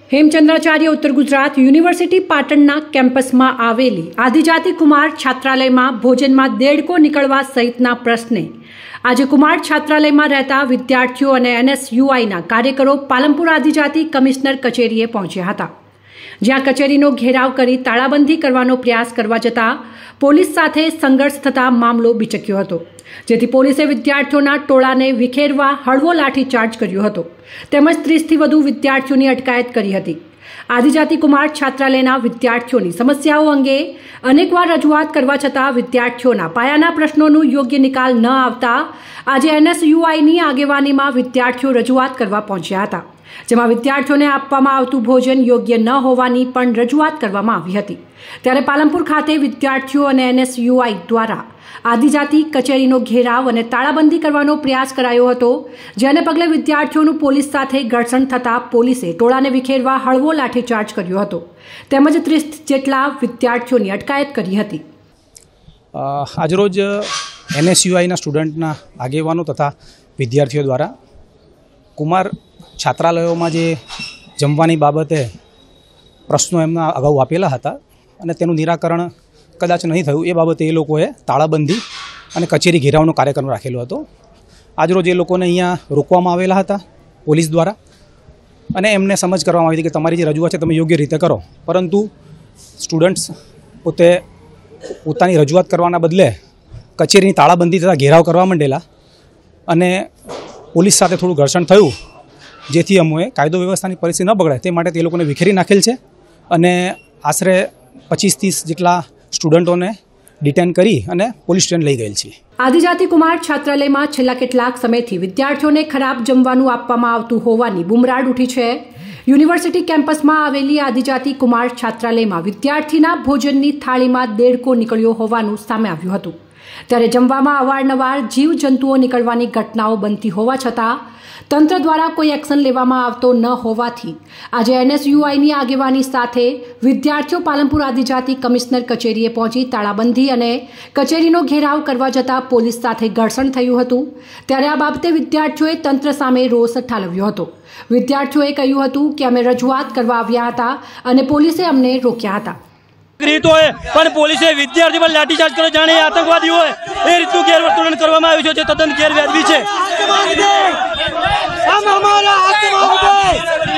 હેમચંદ્રાચાર્ય ઉત્તર ગુજરાત યુનિવર્સિટી પાટણના કેમ્પસમાં આવેલી આદિજાતિ કુમાર છાત્રાલયમાં ભોજનમાં દેડકો નીકળવા સહિતના પ્રશ્ને આજે કુમાર છાત્રાલયમાં રહેતા વિદ્યાર્થીઓ અને NSUIના કાર્યકરો પાલનપુર આદિજાતિ કમિશનર કચેરીએ પહોંચ્યા હતા, જ્યાં કચેરીનો ઘેરાવ કરી તાળાબંધી કરવાનો પ્રયાસ કરવા જતાં પોલીસ સાથે સંઘર્ષ થતા મામલો બિચક્યો હતો, જેથી પોલીસે વિદ્યાર્થીઓના ટોળાને વિખેરવા હળવો લાઠીચાર્જ કર્યો હતો તેમજ 30થી વધુ વિદ્યાર્થીઓની અટકાયત કરી હતી। આદિજાતિ કુમાર છાત્રાલયના વિદ્યાર્થીઓની સમસ્યાઓ અંગે અનેકવાર રજૂઆત કરવા છતાં વિદ્યાર્થીઓના પાયાના પ્રશ્નોનું યોગ્ય નિકાલ ન આવતા આજે NSUIની આગેવાનીમાં વિદ્યાર્થીઓ રજૂઆત કરવા પહોંચ્યા હતા, જેમાં વિદ્યાર્થીઓને આપવામાં આવતું ભોજન યોગ્ય ન હોવાની પણ રજૂઆત કરવામાં આવી હતી। ત્યારે પાલનપુર ખાતે વિદ્યાર્થીઓ અને NSUI દ્વારા આદિજાતિ કચેરીનો ઘેરાવ અને તાળાબંધી કરવાનો પ્રયાસ કરાયો હતો, જેને પગલે વિદ્યાર્થીઓનું પોલીસ સાથે ઘર્ષણ થતાં પોલીસે ટોળાને વિખેરવા હળવો લાઠીચાર્જ કર્યો હતો તેમજ 30 જેટલા વિદ્યાર્થીઓની અટકાયત કરી હતી। આજરોજ NSUIના સ્ટુડન્ટના આગેવાનો તથા વિદ્યાર્થીઓ દ્વારા કુમાર છાત્રાલયોમાં જે જમવાની બાબતે પ્રશ્નો એમના અગાઉ આપેલા હતા અને તેનું નિરાકરણ કદાચ નહીં થયું એ બાબતે એ લોકોએ તાળાબંધી અને કચેરી ઘેરાવનો કાર્યક્રમ રાખેલો હતો। આજરોજ એ લોકોને અહીંયા રોકવામાં આવેલા હતા પોલીસ દ્વારા અને એમને સમજ કરવામાં આવી હતી કે તમારી જે રજૂઆત છે તમે યોગ્ય રીતે કરો, પરંતુ સ્ટુડન્ટ્સ પોતાની રજૂઆત કરવાના બદલે કચેરીની તાળાબંધી તથા ઘેરાવ કરવા માંડેલા અને પોલીસ સાથે થોડું ઘર્ષણ થયું, જેથી અમોએ કાયદો વ્યવસ્થાની પરિસ્થિતિ ન બગડે તે માટે તે લોકોને વિખેરી નાખેલ છે અને આશરે 25-30 જેટલા સ્ટુડન્ટોને ડિટેન કરી અને પોલીસ સ્ટેશન લઈ ગયેલ છે। આદિજાતિ કુમાર છાત્રાલયમાં છેલ્લા કેટલાક સમયથી વિદ્યાર્થીઓને ખરાબ જમવાનું આપવામાં આવતું હોવાની બુમરાડ ઉઠી છે। યુનિવર્સિટી કેમ્પસમાં આવેલી આદિજાતિ કુમાર છાત્રાલયમાં વિદ્યાર્થીના ભોજનની થાળીમાં દેડકો નીકળ્યો હોવાનું સામે આવ્યું હતું, ત્યારે જમવામાં અવારનવાર જીવજંતુઓ નીકળવાની ઘટનાઓ બનતી હોવા છતાં તંત્ર દ્વારા કોઈ એક્શન લેવામાં આવતો ન હોવાથી આજે NSUIની આગેવાની સાથે વિદ્યાર્થીઓ પાલનપુર આદિજાતિ કમિશનર કચેરીએ પહોંચી તાળાબંધી અને કચેરીનો ઘેરાવ કરવા જતાં પોલીસ સાથે ઘર્ષણ થયું હતું। ત્યારે આ બાબતે વિદ્યાર્થીઓએ તંત્ર સામે રોષ ઠાલવ્યો હતો। વિદ્યાર્થીઓએ કહ્યું હતું કે અમે રજૂઆત કરવા આવ્યા હતા અને પોલીસે અમને રોક્યા હતા, પણ પોલીસે વિદ્યાર્થી પર લાઠીચાર્જ કર્યો જાણે આતંકવાદી હોય એ રીતનું ગેરવર્તન કરવામાં આવ્યું છે, જે તદ્દન ગેરવ્યાજબી છે।